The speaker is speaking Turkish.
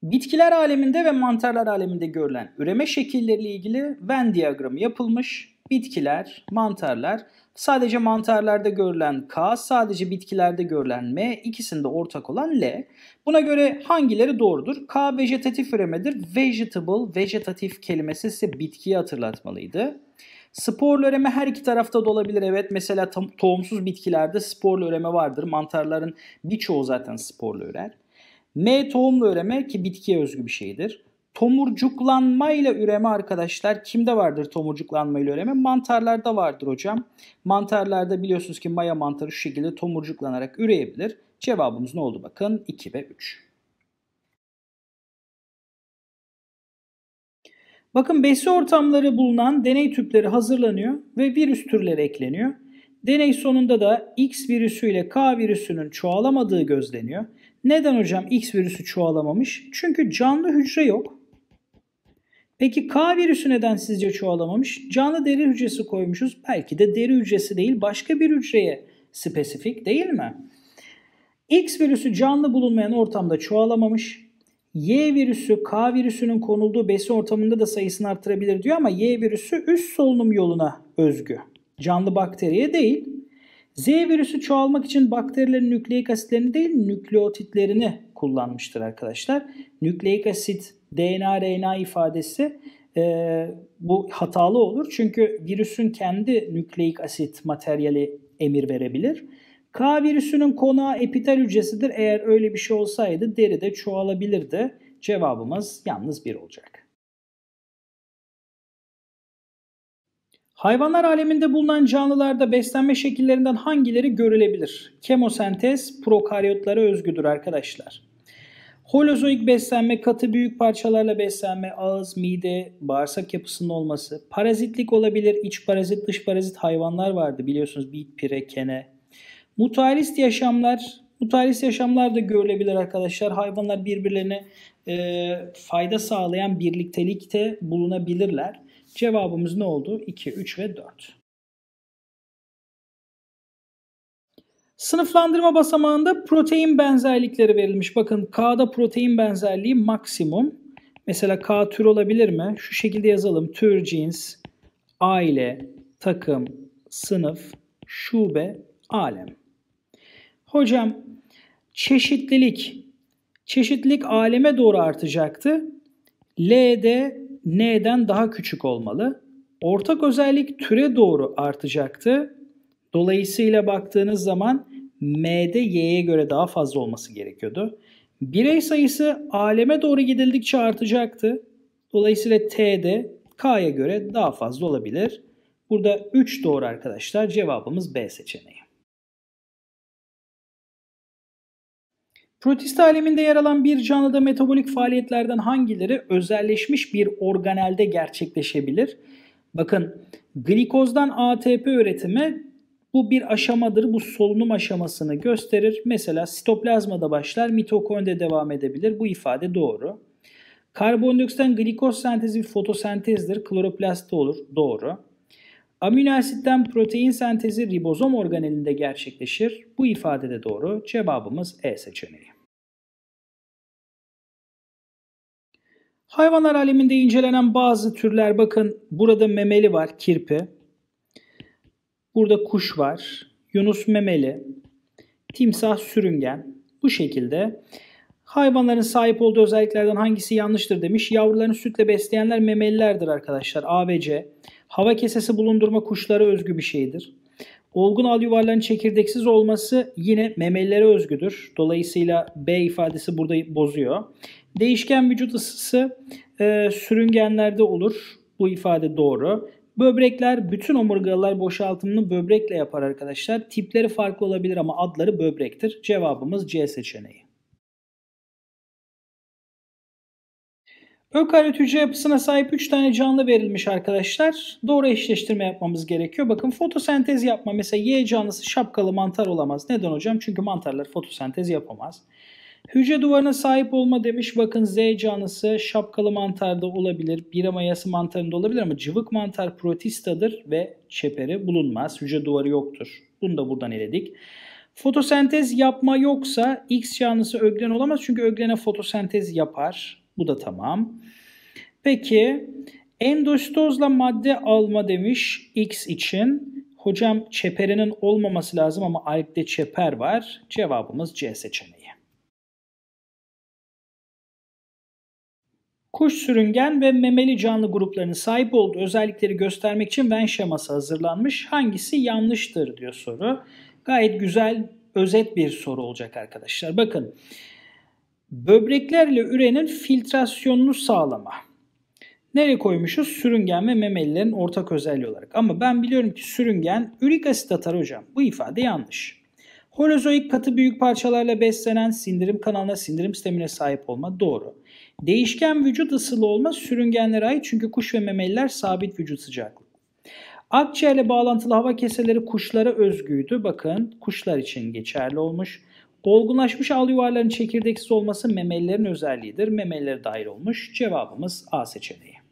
Bitkiler aleminde ve mantarlar aleminde görülen üreme şekilleriyle ilgili Venn diyagramı yapılmış. Bitkiler, mantarlar, sadece mantarlarda görülen K, sadece bitkilerde görülen M, ikisinde ortak olan L. Buna göre hangileri doğrudur? K vejetatif üremedir. Vegetable, vegetatif kelimesi size bitkiyi hatırlatmalıydı. Sporlu üreme her iki tarafta da olabilir. Evet, mesela tohumsuz bitkilerde sporlu üreme vardır. Mantarların birçoğu zaten sporlu ürer. M tohumlu üreme ki bitkiye özgü bir şeydir. Tomurcuklanma ile üreme arkadaşlar kimde vardır tomurcuklanma ile üreme? Mantarlarda vardır hocam. Mantarlarda biliyorsunuz ki maya mantarı şu şekilde tomurcuklanarak üreyebilir. Cevabımız ne oldu bakın 2 ve 3. Bakın besi ortamları bulunan deney tüpleri hazırlanıyor ve virüs türleri ekleniyor. Deney sonunda da X virüsü ile K virüsünün çoğalamadığı gözleniyor. Neden hocam X virüsü çoğalamamış? Çünkü canlı hücre yok. Peki K virüsü neden sizce çoğalamamış? Canlı deri hücresi koymuşuz. Belki de deri hücresi değil başka bir hücreye spesifik değil mi? X virüsü canlı bulunmayan ortamda çoğalamamış. Y virüsü K virüsünün konulduğu besi ortamında da sayısını artırabilir diyor ama Y virüsü üst solunum yoluna özgü. Canlı bakteriye değil. Z virüsü çoğalmak için bakterilerin nükleik asitlerini değil nükleotitlerini kullanmıştır arkadaşlar. Nükleik asit, DNA, RNA ifadesi bu hatalı olur. Çünkü virüsün kendi nükleik asit materyali emir verebilir. K virüsünün konağı epitel hücresidir. Eğer öyle bir şey olsaydı deride çoğalabilirdi. Cevabımız yalnız 1 olacak. Hayvanlar aleminde bulunan canlılarda beslenme şekillerinden hangileri görülebilir? Kemosentez prokaryotlara özgüdür arkadaşlar. Holozoik beslenme, katı büyük parçalarla beslenme, ağız, mide, bağırsak yapısının olması. Parazitlik olabilir, iç parazit, dış parazit hayvanlar vardı biliyorsunuz bit, pire, kene. Mutualist yaşamlar da görülebilir arkadaşlar. Hayvanlar birbirlerine fayda sağlayan birliktelikte bulunabilirler. Cevabımız ne oldu? 2, 3 ve 4. Sınıflandırma basamağında protein benzerlikleri verilmiş. Bakın K'da protein benzerliği maksimum. Mesela K tür olabilir mi? Şu şekilde yazalım. Tür, cins, aile, takım, sınıf, şube, alem. Hocam çeşitlilik aleme doğru artacaktı. L'de N'den daha küçük olmalı. Ortak özellik türe doğru artacaktı. Dolayısıyla baktığınız zaman M'de Y'ye göre daha fazla olması gerekiyordu. Birey sayısı aleme doğru gidildikçe artacaktı. Dolayısıyla T'de K'ya göre daha fazla olabilir. Burada 3 doğru arkadaşlar. Cevabımız B seçeneği. Protist aleminde yer alan bir canlıda metabolik faaliyetlerden hangileri özelleşmiş bir organelde gerçekleşebilir? Bakın glikozdan ATP üretimi bu bir aşamadır. Bu solunum aşamasını gösterir. Mesela sitoplazmada başlar, mitokondride devam edebilir. Bu ifade doğru. Karbondioksitten glikoz sentezi bir fotosentezdir. Kloroplastta olur. Doğru. Amino asitten protein sentezi ribozom organelinde gerçekleşir. Bu ifade de doğru. Cevabımız E seçeneği. Hayvanlar aleminde incelenen bazı türler bakın burada memeli var kirpi. Burada kuş var. Yunus memeli. Timsah sürüngen. Bu şekilde hayvanların sahip olduğu özelliklerden hangisi yanlıştır demiş. Yavrularını sütle besleyenler memelilerdir arkadaşlar. A ve C. Hava kesesi bulundurma kuşlara özgü bir şeydir. Olgun al yuvarların çekirdeksiz olması yine memelilere özgüdür. Dolayısıyla B ifadesi burada bozuyor. Değişken vücut ısısı sürüngenlerde olur. Bu ifade doğru. Böbrekler bütün omurgalılar boşaltımını böbrekle yapar arkadaşlar. Tipleri farklı olabilir ama adları böbrektir. Cevabımız C seçeneği. Ökaryot hücre yapısına sahip 3 tane canlı verilmiş arkadaşlar. Doğru eşleştirme yapmamız gerekiyor. Bakın fotosentez yapma. Mesela Y canlısı şapkalı mantar olamaz. Neden hocam? Çünkü mantarlar fotosentez yapamaz. Hücre duvarına sahip olma demiş. Bakın Z canlısı şapkalı mantarda olabilir. Bira mayası mantarında olabilir ama cıvık mantar protistadır ve çeperi bulunmaz. Hücre duvarı yoktur. Bunu da buradan eledik. Fotosentez yapma yoksa X canlısı öglen olamaz çünkü öglene fotosentez yapar. Bu da tamam. Peki endositozla madde alma demiş X için. Hocam çeperinin olmaması lazım ama algde çeper var. Cevabımız C seçeneği. Kuş, sürüngen ve memeli canlı gruplarının sahip olduğu özellikleri göstermek için Venn şeması hazırlanmış. Hangisi yanlıştır diyor soru. Gayet güzel, özet bir soru olacak arkadaşlar. Bakın, böbreklerle ürenin filtrasyonunu sağlama. Nereye koymuşuz? Sürüngen ve memelilerin ortak özelliği olarak. Ama ben biliyorum ki sürüngen ürik asit atar hocam. Bu ifade yanlış. Holozoik katı büyük parçalarla beslenen, sindirim kanalına, sindirim sistemine sahip olma doğru. Değişken vücut ısılı olma sürüngenlere ait çünkü kuş ve memeliler sabit vücut sıcaklığı. Akciğerle bağlantılı hava keseleri kuşlara özgüydü. Bakın kuşlar için geçerli olmuş. Olgunlaşmış al yuvarların çekirdeksiz olması memelilerin özelliğidir. Memelilere dair olmuş. Cevabımız A seçeneği.